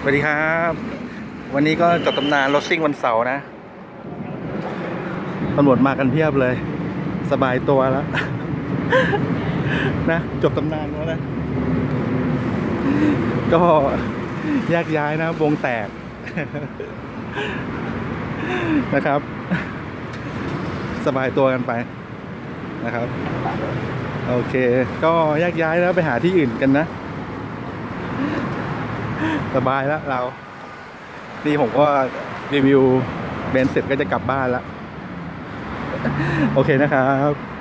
สวัสดีครับวันนี้ก็จบตำนานรถซิ่งวันเสาร์นะตำรวจมากันเพียบเลยสบายตัวแล้วนะจบตำนานแล้วนะก็แยกย้ายนะวงแตกนะครับสบายตัวกันไปนะครับโอเคก็แยกย้ายแล้วไปหาที่อื่นกันนะสบายแล้วเรานี่ผมก็รีวิวเบนซ์เสร็จก็จะกลับบ้านแล้วโอเคนะครับ